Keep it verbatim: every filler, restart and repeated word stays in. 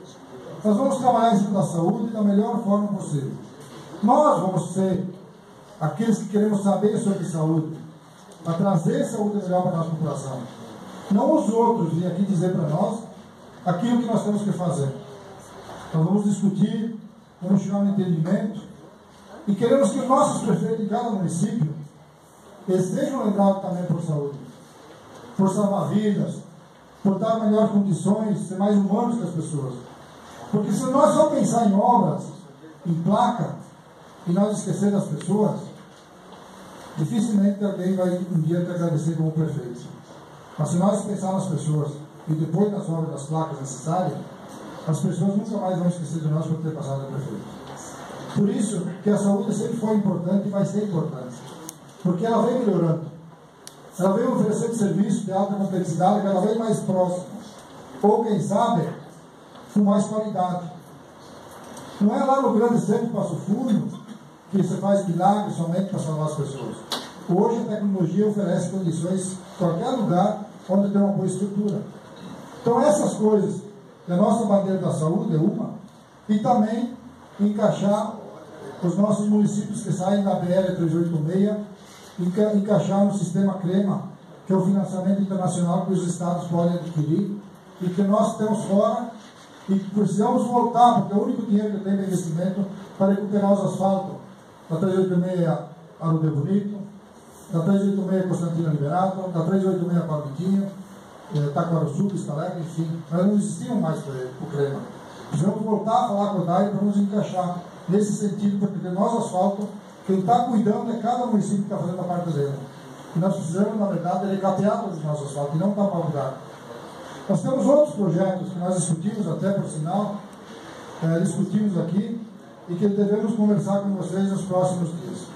Nós vamos trabalhar em cima da saúde da melhor forma possível. Nós vamos ser aqueles que queremos saber sobre saúde, para trazer saúde melhor para a nossa população. Não os outros virem aqui dizer para nós aquilo que nós temos que fazer. Nós vamos discutir, vamos chegar no entendimento e queremos que os nossos prefeitos de cada município eles sejam lembrados também por saúde, por salvar vidas, por dar melhores condições, ser mais humanos que as pessoas. Porque se nós só pensar em obras, em placa, e nós esquecer das pessoas, dificilmente alguém vai um dia te agradecer como prefeito. Mas se nós pensarmos nas pessoas e depois das obras, das placas necessárias, as pessoas nunca mais vão esquecer de nós por ter passado a prefeito. Por isso que a saúde sempre foi importante e vai ser importante. Porque ela vem melhorando. Ela vem oferecendo serviços de alta complexidade cada vez mais próximos. Ou, quem sabe, com mais qualidade. Não é lá no grande centro de Passo Fundo que você faz milagres somente para salvar as pessoas. Hoje a tecnologia oferece condições em qualquer lugar onde tem uma boa estrutura. Então essas coisas, a nossa bandeira da saúde é uma, e também encaixar os nossos municípios que saem da B R trezentos e oitenta e seis, enca encaixar no sistema CREMA, que é o financiamento internacional que os estados podem adquirir, e que nós temos fora, e precisamos voltar, porque é o único dinheiro que tem de investimento para recuperar os asfaltos da trezentos e oitenta e seis Arruda Bonito, da trezentos e oitenta e seis Constantina Liberato, da trezentos e oitenta e seis Palmitinho, eh, Taquaruçu, Escalega, enfim. Nós não existiam mais o CREMA. Precisamos voltar a falar com o D A I para nos encaixar nesse sentido, porque de nós asfalto, quem está cuidando é cada município que está fazendo a parte dele. E nós precisamos, na verdade, recapear todos os nossos asfaltos e não tapar o lugar. Nós temos outros projetos que nós discutimos, até por sinal, eh, discutimos aqui, e que devemos conversar com vocês nos próximos dias.